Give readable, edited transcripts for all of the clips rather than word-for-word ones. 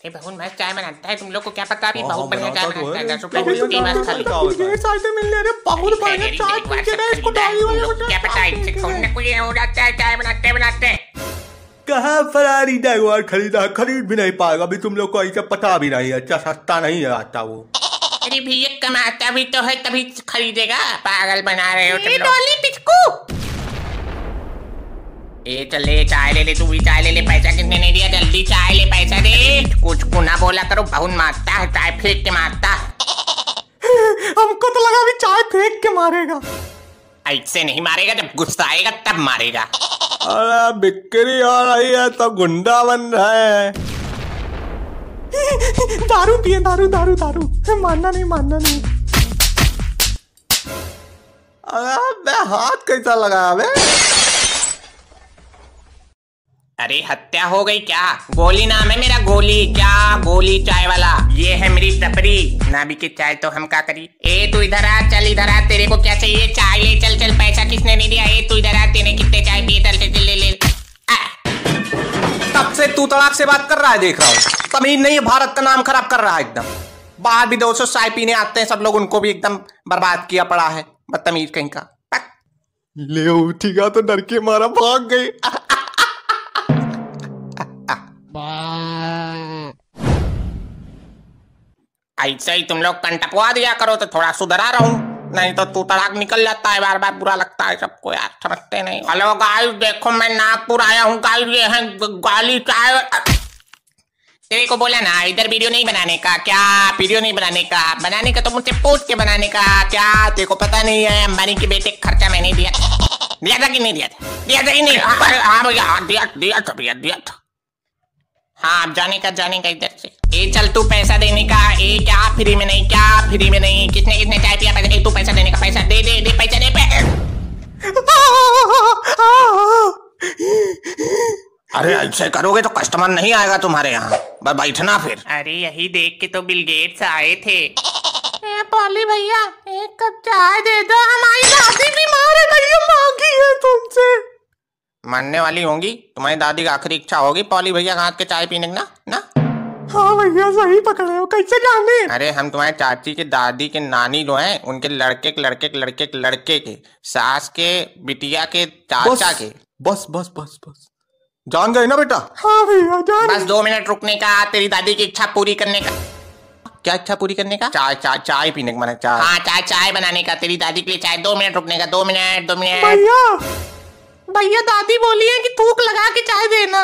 ये बहुत मस्त चाय बनाता है, तुम लोग को क्या पता अभी बहुत बढ़िया चाय बनाता है। 10 रुपए की मस्त खाली मिलने रे बहुत बढ़िया चाय पी के ना इसको डाली वाले क्या पता इससे कौन ना कोई हो जाता है चाय बनाते बनाते। कहाँ फरारी जागवार खरीदा, खरीद भी नहीं पाएगा अभी, तुम लोग को ऐसा पता भी नहीं है, अच्छा सस्ता नहीं है आता वो। अरे भैया कमाता भी तो है तभी खरीदेगा, पागल बना रहे हो तुम लोग। डॉली पिचकू ए चले चाय ले ले, तू भी चाय ले ले, पैसा किसने नहीं दिया, जल्दी चाय ले पैसा दे। कुछ को ना बोला करो, बहुत मारता है, चाय फेंक के मारता है। हमको तो लगा भी चाय फेंक के मारेगा। ऐसे नहीं मारेगा, जब गुस्सा आएगा तब मारेगा। अरे बिक्री हो रही है तो गुंडा बन रहा है। दारू पिए, दारू दारू दारू, मानना नहीं मानना नहीं। अरे हाथ कैसा लगा बे? अरे हत्या हो गई क्या? गोली नाम है मेरा, गोली। क्या गोली चाय वाला, ये है मेरी टपरी। ना भी की चाय तो हम क्या करी। ए तू इधर आ, चल इधर आ, तेरे को क्या चाहिए? चाय ले, चल चल, पैसा किसने नहीं दिया? ए तू इधर आ, तेने कितने चाय पिए? चल चल ले ले। तब से तू तड़ाक से बात कर रहा है, देख रहा हूँ। तमीज नहीं है, भारत का नाम खराब कर रहा है एकदम। बाहर भी 200 चाय पीने आते हैं सब लोग, उनको भी एकदम बर्बाद किया पड़ा है, बदतमीज कहीं का। ले उठेगा तो डर के मारा भाग गई। ऐसे ही तुम लोग कंटपवा दिया करो तो थोड़ा सुधरा रहूं, नहीं तो तू तड़ाक निकल जाता है बार बार, बुरा लगता है सबको यार, समझते नहीं। हेलो गाइस, देखो मैं नागपुर आया हूँ गाइस, ये है गाली चाय। तेरे को बोला ना इधर वीडियो नहीं बनाने का, क्या वीडियो नहीं बनाने का? बनाने का तो मुझसे पूछ के बनाने का, क्या तेरे को पता नहीं है? अंबानी के बेटे खर्चा मैंने दिया था कि नहीं दिया था? दिया था कि नहीं? हाँ भैया दिया था। हाँ अब जाने का इधर से। ए चल तू पैसा देने का। ए क्या फ्री में नहीं, क्या फ्री में नहीं? किसने किसने चाय पिया? पैसा तू पैसा देने का, पैसा दे दे दे, पैसा दे अरे ऐसे करोगे तो कस्टमर नहीं आएगा तुम्हारे यहाँ, बैठना फिर। अरे यही देख के तो बिल गेट्स आए थे। पॉली भैया एक कप चाय दे दो, हमारी दादी बीमार है भैया, मांगी है तुमसे। मरने वाली होंगी, तुम्हारी दादी की आखिरी इच्छा होगी पॉली भैया हाथ के चाय पीने ना ना? हाँ भैया सही पकड़े हो, कैसे जाने? अरे हम तुम्हारे चाची के दादी के नानी जो हैं, उनके लड़के के सास के बिटिया के चाचा के। बस बस बस बस जान गए ना बेटा? हाँ भैया जान। बस 2 मिनट रुकने का, तेरी दादी की इच्छा पूरी करने का। क्या इच्छा पूरी करने का? चाय पीने का, चाय। हाँ चाय बनाने का, तेरी दादी के लिए चाय। 2 मिनट रुकने का, 2 मिनट भैया दादी बोली है कि थूक लगा के चाय देना।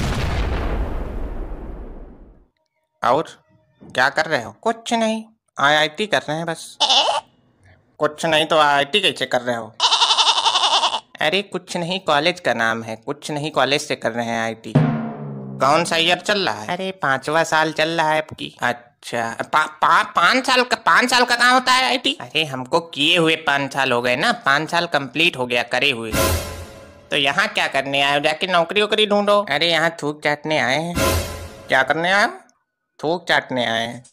और क्या कर रहे हो? कुछ नहीं, IIT कर रहे हैं बस। कुछ नहीं तो IIT कैसे कर रहे हो? अरे कुछ नहीं कॉलेज का नाम है, कुछ नहीं कॉलेज से कर रहे हैं IIT। कौन सा ईयर चल रहा है? अरे 5वां साल चल रहा है आपकी। अच्छा 5 साल का कहाँ होता है IIT? अरे हमको किए हुए 5 साल हो गए ना, 5 साल कंप्लीट हो गया करे हुए। तो यहाँ क्या करने आए हो? जाके नौकरी वोकरी ढूंढो। अरे यहाँ थूक चाटने आए हैं। क्या करने आए हो? थूक चाटने आए हैं।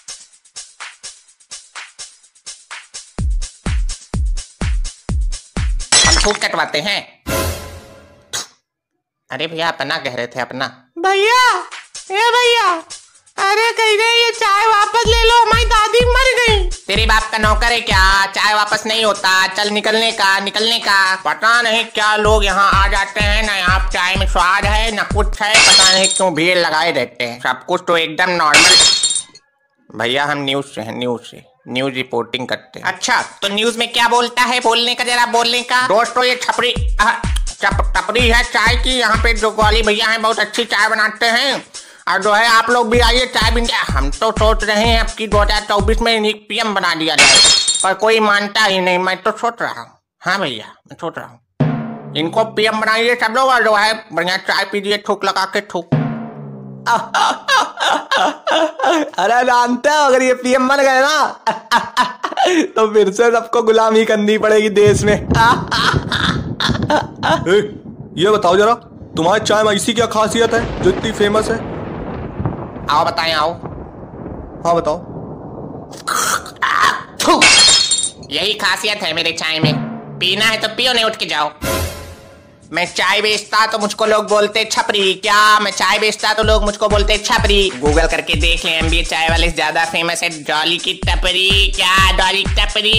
हम थूक कटवाते हैं। अरे भैया अपना कह रहे थे, अपना। भैया अरे कह रहे ये चाय वापस ले लो, हमारी दादी मर गई। तेरे बाप का नौकर है क्या? चाय वापस नहीं होता, चल निकलने का। पता नहीं क्या लोग यहाँ आ जाते हैं ना, यहाँ चाय में स्वाद है ना कुछ है, पता नहीं क्यों भीड़ लगाए रहते हैं। सब कुछ तो एकदम नॉर्मल। भैया हम न्यूज से हैं, न्यूज रिपोर्टिंग करते हैं। अच्छा तो न्यूज में क्या बोलता है? बोलने का जरा, बोलने का। दोस्तों ये टपरी है चाय की, यहाँ पे जो ग्वाली भैया हैं बहुत अच्छी चाय बनाते हैं, और जो है आप लोग भी आइए चाय पीने। हम तो सोच रहे हैं अब की 2024 में इन्हीं PM बना दिया जाए, पर कोई मानता ही नहीं। मैं तो सोच रहा हूँ, हाँ भैया मैं सोच रहा हूँ इनको PM बनाइए सब लोग, और जो है बढ़िया चाय पीजिए, थूक लगा के थूक। अरे जानते हो अगर ये PM बन गए ना तो फिर से सबको गुलामी करनी पड़ेगी देश में। ये बताओ जरा, तुम्हारे चाय में ऐसी क्या खासियत है जो इतनी फेमस है? आओ बताएं, आओ। हाँ बताओ। यही खासियत है मेरे चाय में, पीना है तो पियो, नहीं उठ के जाओ। मैं चाय बेचता तो मुझको लोग बोलते छपरी। क्या मैं चाय बेचता तो लोग मुझको बोलते छपरी। गूगल करके देख ले, एमबीए चाय वाले से ज्यादा फेमस है डॉली की टपरी। क्या डॉली टपरी?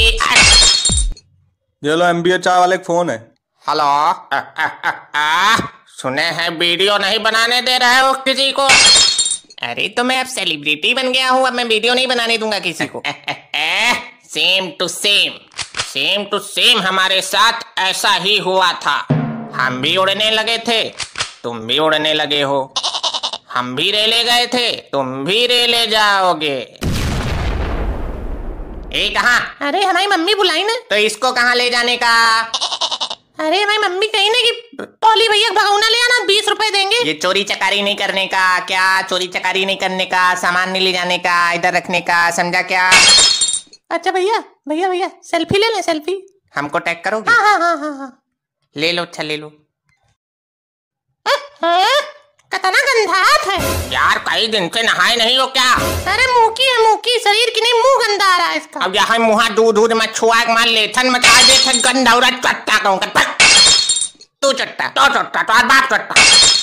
ये लो एमबीए चाय वाले फोन है। हेलो, सुने हैं वीडियो नहीं बनाने दे रहे हो किसी को। अरे तो मैं अब सेलिब्रिटी बन गया हूँ, अब मैं वीडियो नहीं बनाने दूंगा किसी को। सेम टू सेम हमारे साथ ऐसा ही हुआ था। हम भी उड़ने लगे थे, तुम भी उड़ने लगे हो। हम भी रेले गए थे, तुम भी रेले जाओगे। ए कहाँ? अरे हमारी मम्मी बुलाई ना। तो इसको कहाँ ले जाने का? अरे हमारी मम्मी कही ना कि टॉली भैया भगौना ले आना, 20 रुपए देंगे। ये चोरी चकारी नहीं करने का क्या? चोरी चकारी नहीं करने का, सामान नहीं ले जाने का, इधर रखने का, समझा क्या? अच्छा भैया भैया भैया सेल्फी ले ले, सेल्फी। हमको टैग करोगे? हाँ। ले लो, अच्छा ले लो। कितना गंधात है यार, कई दिन से नहाए नहीं हो क्या? अरे मुंह की शरीर की नहीं, मुंह गंदा आ रहा है इसका। अब यहाँ मुँह दूध मत छुआ मार ले, थन मचा दे, थन गंदा हो रहा। चट्टा कहूँगा तू चट्टा, तो चट्टा तो बाप चट्टा।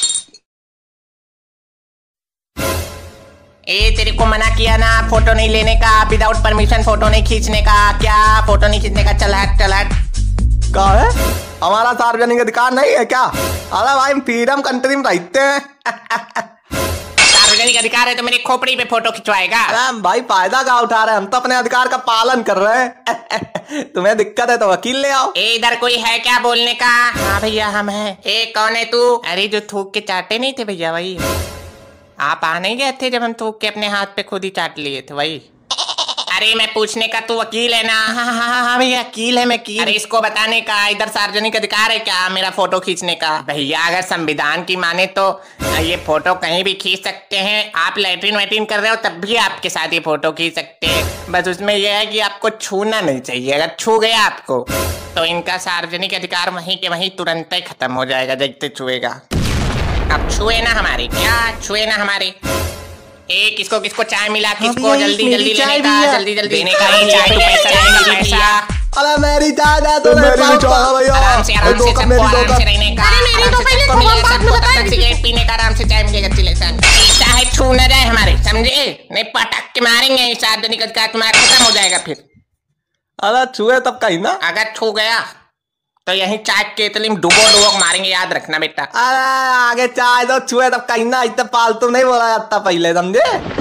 ए तेरे को मना किया ना फोटो नहीं लेने का, विदाउट परमिशन फोटो नहीं खींचने का। क्या फोटो नहीं खींचने का? चल हट चल हट। क्या है? हमारा सार्वजनिक अधिकार नहीं है क्या? अरे भाई फ्रीडम कंट्री में रहते हैं। सार्वजनिक अधिकार है तो मेरी खोपड़ी पे फोटो खिंचवाएगा? अरे भाई फायदा क्या उठा रहे हैं, हम तो अपने अधिकार का पालन कर रहे हैं। तुम्हें दिक्कत है तो वकील ले आओ। इधर कोई है क्या बोलने का? हाँ भैया हम हैं। ए कौन है तू? अरे जो थूक के चाटे नहीं थे भैया वही। आप आ नहीं गए थे जब हम थूक के अपने हाथ पे खुद ही चाट लिए थे वही। अरे मैं पूछने का, तू वकील है ना? हाँ भैया वकील है मैं। अरे इसको बताने का इधर सार्वजनिक अधिकार है क्या मेरा फोटो खींचने का? भैया अगर संविधान की माने तो ये फोटो कहीं भी खींच सकते हैं। आप लैट्रिन वैट्रिन कर रहे हो तब भी आपके साथ ये फोटो खींच सकते हैं। बस उसमें यह है कि आपको छूना नहीं चाहिए। अगर छू गया आपको तो इनका सार्वजनिक अधिकार वहीं के वहीं तुरंत ही खत्म हो जाएगा, जैसे छुएगा। अब छुए ना हमारी, क्या छुए ना हमारी। ए किसको किसको चाय मिला, किसको जल्दी जल्दी लेने का, जल्दी जल्दी देने का। चाय तो पैसा। अरे मेरी चाय दे दो, मेरी चाय भैया। आराम से सबको आराम से रहने का। सिगरेट पीने का, आराम से चाय मिलेगा। चाहे छू न जाए हमारे, समझे? नहीं पटक के मारेंगे, सार्वजनिक अधिकार तुम्हारा खत्म हो जाएगा फिर। अरे छुए तब कहीं ना, अगर छू गया तो यही चाय केतली में डुबो मारेंगे, याद रखना बेटा। अरे आगे चाय दो, छुए तब कहीं ना, इतना फालतू नहीं बोला जाता पहले, समझे?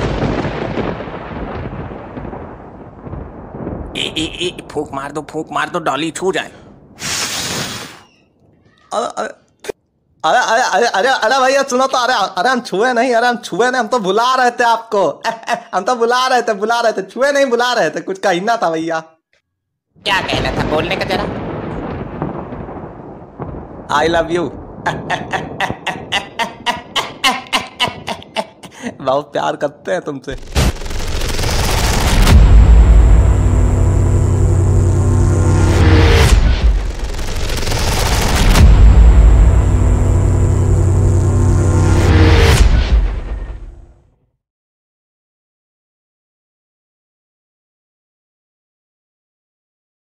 फूक मार दो डॉली छू जाए। अरे भैया सुनो तो। अरे हम छुए नहीं, हम तो बुला रहे थे आपको। हम तो बुला रहे थे, छुए नहीं बुला रहे थे, कुछ कहना था भैया। क्या कहना था, बोलने का जरा। I love you. बहुत प्यार करते हैं तुमसे।